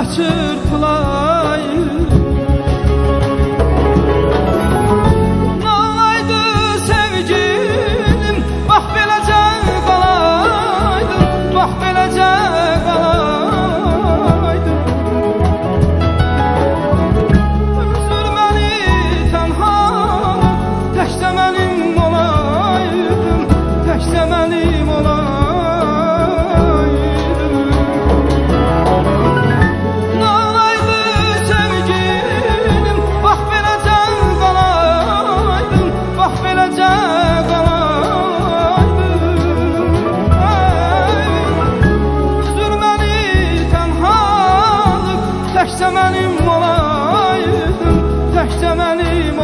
çırpılay. Nalaydı sevgilim, bax beləcə qalaydım, bax beləcə qalaydım. Üzür məni tənhalıq, təkcə mənim olaydım, təkcə mənim olaydım. Təkcə mənim olaydım, təkcə mənim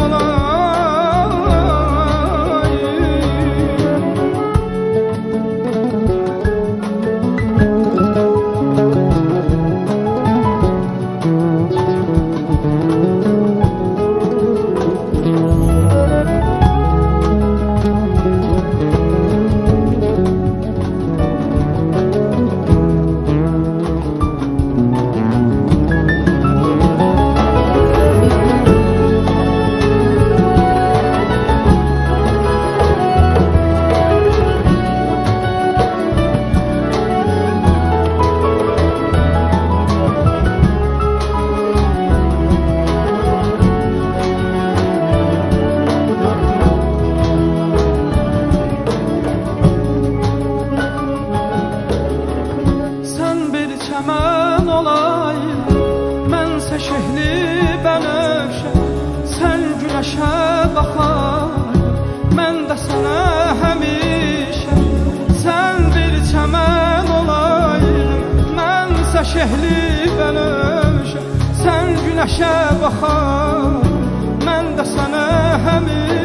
çəmən olayım, mənsə şehli bənövşə, sən günəşə baxayım, mən də sənə həmişə. Sən bir çəmən olayım, mənsə şehli bənövşə, sən günəşə baxayım, mən də sənə həmişə.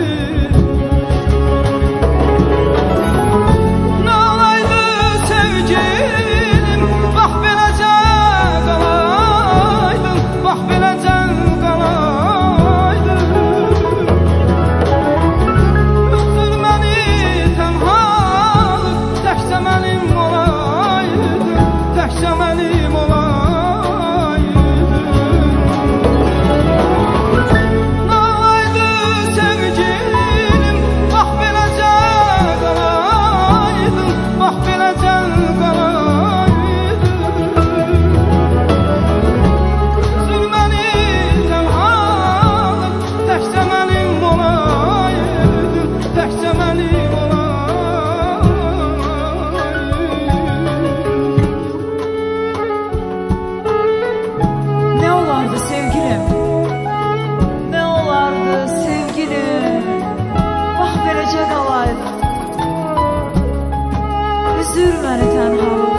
Üzür məni tənhalıq,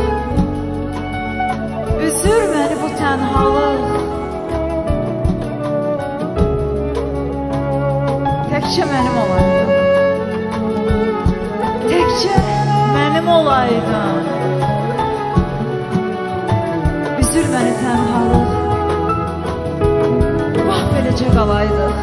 üzür məni bu tənhalıq. Təkcə mənim olaydın, təkcə mənim olaydın. Üzür məni tənhalıq, bax beləcə qalaydıq.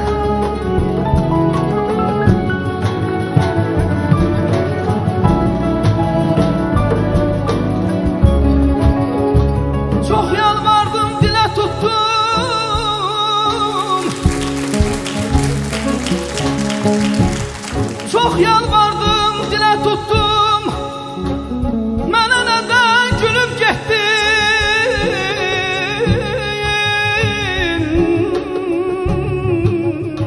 Çox yalvardım, dilə tutdum, mənə nədən gülüb getdin?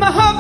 Məhəbbət